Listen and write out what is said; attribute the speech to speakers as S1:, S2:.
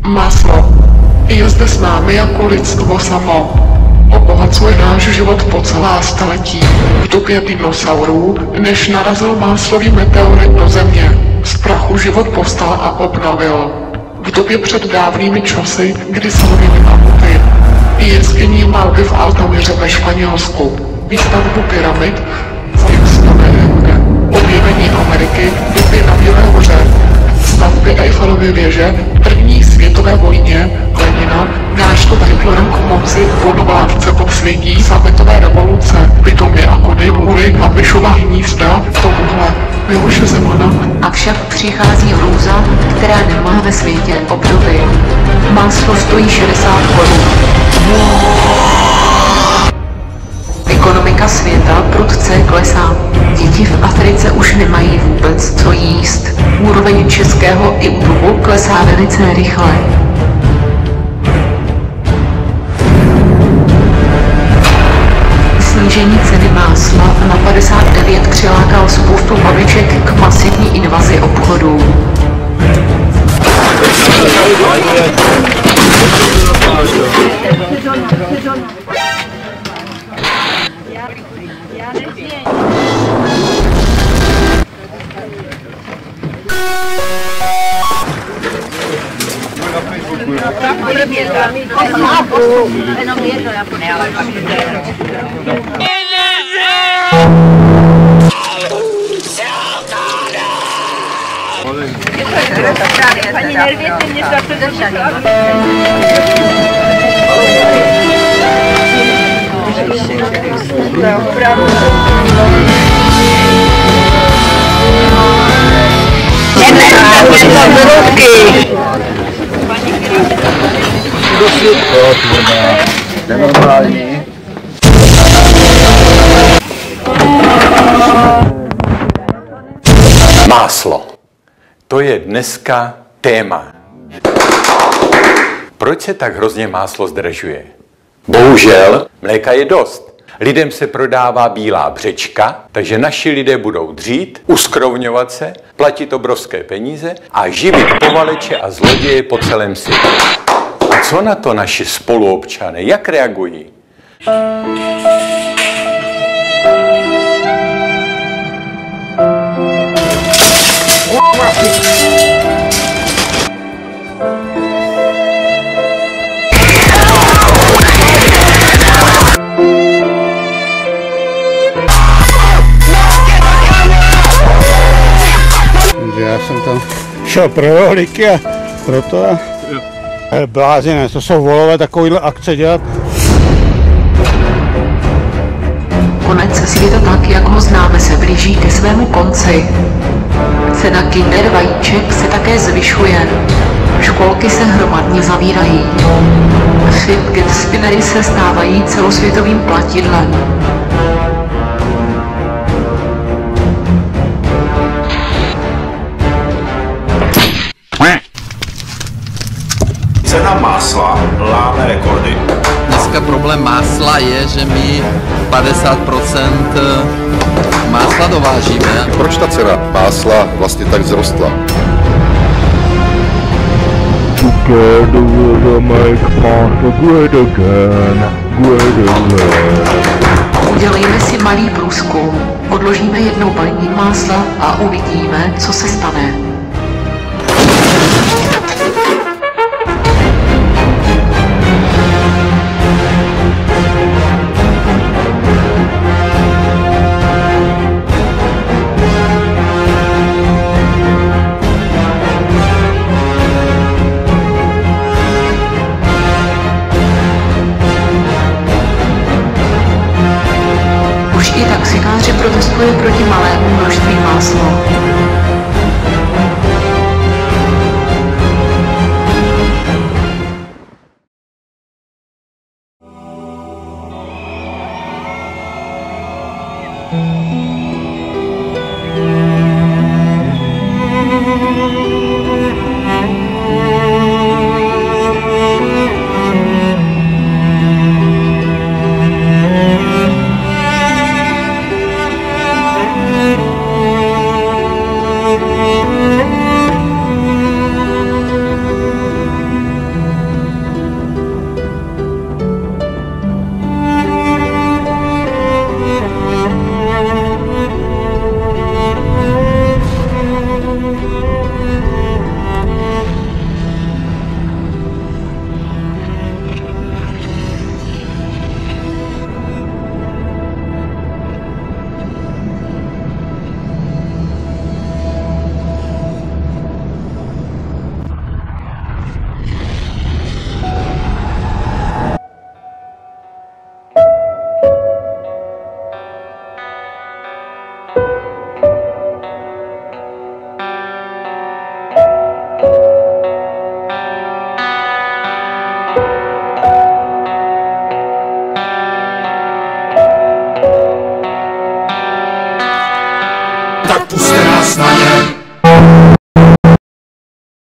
S1: Máslo je zde s námi jako lidstvo samo. Obohacuje náš život po celá staletí. V době dinosaurů, než narazil máslový meteorit do země, z prachu život povstal a obnovil. V době před dávnými časy, kdy se lovily mamuty, jeskyní Malby v Altamíře ve Španělsku, výstavbu pyramid, objevení Ameriky, bitvy na Bílé hoře, stavby Eiffelovy věže, první světové vojně, Lenina, nástup Hitlera k moci, vodovládce podsvětí, sametové revoluce, Pitomy a Kodyvuly, Babišova hnízda, tomuhle, Miloše Zemana.
S2: Avšak přichází hrůza, která nemá ve světě obdoby. Máslo stojí 60 korun. Ekonomika světa prudce klesá. Děti v Africe už nemají vůbec co jíst. Úroveň českého YouTubeu klesá velice rychle. Snížení ceny másla na 59 přilákal spoustu babiček k masivní invazi obchodů.
S3: Ani nervěte mě za to držet.
S4: Nenormální.
S5: Máslo. To je dneska téma. Proč se tak hrozně máslo zdražuje? Bohužel, mléka je dost. Lidem se prodává bílá břečka, takže naši lidé budou dřít, uskrovňovat se, platit obrovské peníze a živit povaleče a zloděje po celém světě. A co na to naši spoluobčané? Jak reagují?
S6: Já jsem tam šel pro rohlíky a proto a blázinné, to jsou volové takovýhle akce dělat.
S2: Konec světa tak, jak ho známe, se blíží ke svému konci. Cena Kinder vajíček se také zvyšuje. Školky se hromadně zavírají. Fidget spinnery se stávají celosvětovým platidlem.
S4: Cena másla láme rekordy.
S7: Dneska problém másla je, že my 50% másla dovážíme.
S8: Proč ta cena másla vlastně tak vzrostla?
S9: Together we'll make pasta great again, great again.
S2: Udělejme si malý průzkum, odložíme jednou balení másla a uvidíme, co se stane.